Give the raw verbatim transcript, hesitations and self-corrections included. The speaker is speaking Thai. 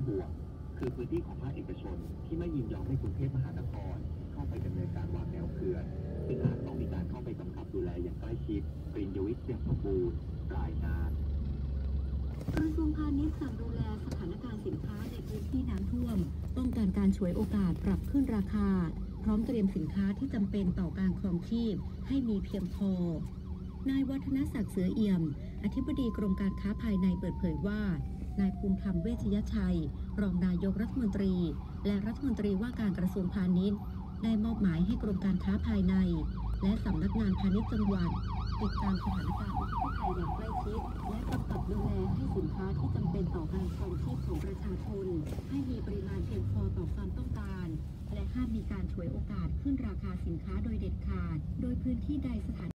วงคือพื้นที่ของภาคเอกชนที่ไม่ยินยอมให้กรุงเทพมหานครเข้าไปดำเนินการวางแนวเขื่อนซึ่งอาจต้องมีการเข้าไปกำกับดูแลอย่างใกล้ชิดกรีนยวิทย์เสียงสมบูรณ์รายงานกระทรวงพาณิชย์สั่งดูแลสถานการณ์สินค้าในพื้นที่น้ำท่วมป้องกันการฉวยโอกาสปรับขึ้นราคาพร้อมเตรียมสินค้าที่จำเป็นต่อการครองชีพให้มีเพียงพอนายวัฒนศักดิ์เสือเอี่ยมอธิบดีกรมการค้าภายในเปิดเผยว่านายภูมิธรรมเวชยชัยรองนายกรัฐมนตรีและรัฐมนตรีว่าการกระทรวงพาณิชย์ได้มอบหมายให้กรมการค้าภายในและสำนักงานพาณิชย์จังหวัดติดตามสถานการณ์อุทกภัยอย่างใกล้ชิดและกำกับดูแลให้สินค้าที่จำเป็นต่อการครองชีพของประชาชนให้มีปริมาณเพียงพอต่อความต้องการและห้ามมีการฉวยโอกาสขึ้นราคาสินค้าโดยเด็ดขาดโดยพื้นที่ใดสถาน